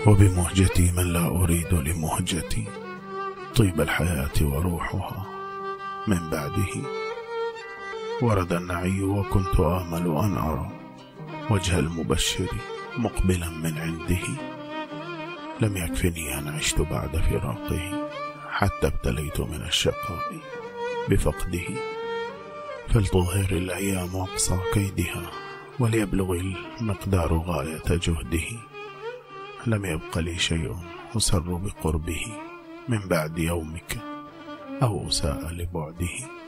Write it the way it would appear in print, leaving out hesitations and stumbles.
وبمهجتي من لا أريد لمهجتي طيب الحياة وروحها من بعده. ورد النعي وكنت آمل أن أرى وجه المبشر مقبلا من عنده. لم يكفني أن عشت بعد فراقه حتى ابتليت من الشقاء بفقده. فلتظهر الأيام أقصى كيدها وليبلغ المقدار غاية جهده. لم يبق لي شيء أسر بقربه من بعد يومك أو أساء لبعده.